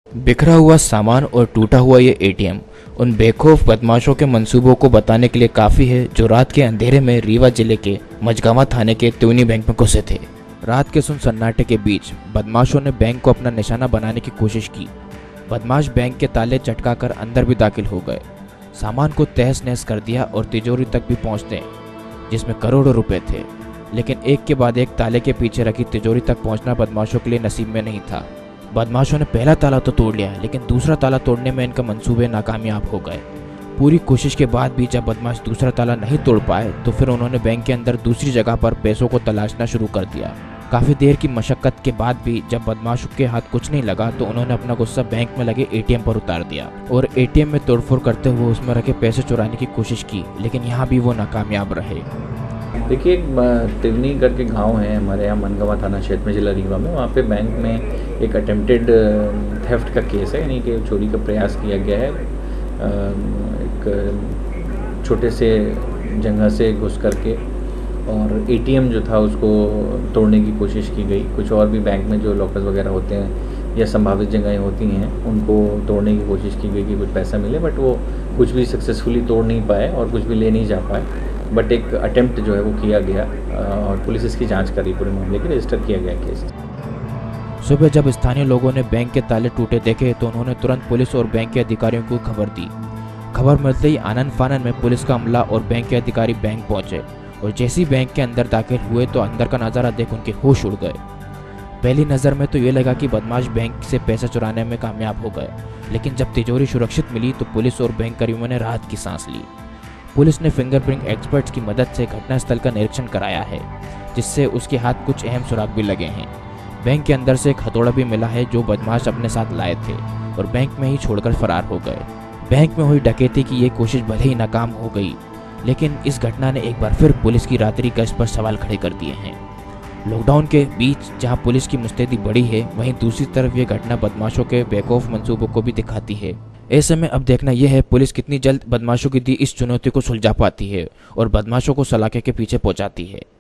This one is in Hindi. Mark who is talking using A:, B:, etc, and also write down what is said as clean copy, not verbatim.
A: बिखरा हुआ सामान और टूटा हुआ ये एटीएम उन बेखौफ बदमाशों के मंसूबों को बताने के लिए काफ़ी है जो रात के अंधेरे में रीवा जिले के मझगांवा थाने के त्यूनी बैंक में घुसे थे। रात के सन्नाटे के बीच बदमाशों ने बैंक को अपना निशाना बनाने की कोशिश की। बदमाश बैंक के ताले चटकाकर अंदर भी दाखिल हो गए, सामान को तहस नहस कर दिया और तिजोरी तक भी पहुंचते जिसमें करोड़ों रुपए थे। लेकिन एक के बाद एक ताले के पीछे रखी तिजोरी तक पहुंचना बदमाशों के लिए नसीब में नहीं था। बदमाशों ने पहला ताला तो तोड़ लिया, लेकिन दूसरा ताला तोड़ने में इनका मंसूबे नाकामयाब हो गए। पूरी कोशिश के बाद भी जब बदमाश दूसरा ताला नहीं तोड़ पाए तो फिर उन्होंने बैंक के अंदर दूसरी जगह पर पैसों को तलाशना शुरू कर दिया। काफ़ी देर की मशक्कत के बाद भी जब बदमाशों के हाथ कुछ नहीं लगा तो उन्होंने अपना गुस्सा बैंक में लगे एटीएम पर उतार दिया और एटीएम में तोड़फोड़ करते हुए उसमें रखे पैसे चुराने की कोशिश की, लेकिन यहाँ भी वो नाकामयाब रहे।
B: देखिए, तिवनी करके गांव है हमारे यहाँ मनगांवा थाना क्षेत्र में, जिला रीवा में। वहाँ पे बैंक में एक अटेम्प्टेड थेफ्ट का केस है, यानी कि चोरी का प्रयास किया गया है। एक छोटे से जगह से घुस करके और एटीएम जो था उसको तोड़ने की कोशिश की गई। कुछ और भी बैंक में जो लॉकर्स वगैरह होते हैं या संभावित जगहें होती हैं उनको तोड़ने की कोशिश की गई कि कुछ पैसा मिले, बट वो कुछ भी सक्सेसफुली तोड़ नहीं पाए और कुछ भी ले नहीं जा पाए। बट एक अटेम्प्ट जो है वो किया गया और पुलिस इसकी जांच कर रही, पूरे मामले की रजिस्टर किया गया केस।
A: सुबह जब स्थानीय लोगों ने बैंक के ताले टूटे देखे तो उन्होंने तुरंत पुलिस और बैंक के अधिकारियों को खबर दी। खबर मिलते ही आनन फानन में पुलिस का अमला और बैंक के अधिकारी बैंक पहुंचे और जैसे ही बैंक के अंदर दाखिल हुए तो अंदर का नज़ारा देख उनके होश उड़ गए। पहली नज़र में तो ये लगा कि बदमाश बैंक से पैसा चुराने में कामयाब हो गए, लेकिन जब तिजोरी सुरक्षित मिली तो पुलिस और बैंक कर्मियों ने राहत की सांस ली। पुलिस ने फिंगरप्रिंट एक्सपर्ट्स की मदद से घटनास्थल का निरीक्षण कराया है, जिससे उसके हाथ कुछ अहम सुराग भी लगे हैं। बैंक के अंदर से एक हथौड़ा भी मिला है जो बदमाश अपने साथ लाए थे और बैंक में ही छोड़कर फरार हो गए। बैंक में हुई डकैती की ये कोशिश भले ही नाकाम हो गई, लेकिन इस घटना ने एक बार फिर पुलिस की रात्रि गश्त पर सवाल खड़े कर दिए हैं। लॉकडाउन के बीच जहां पुलिस की मुस्तैदी बढ़ी है, वहीं दूसरी तरफ ये घटना बदमाशों के बेखौफ मंसूबों को भी दिखाती है। ऐसे में अब देखना यह है पुलिस कितनी जल्द बदमाशों की दी इस चुनौती को सुलझा पाती है और बदमाशों को सलाखे के पीछे पहुंचाती है।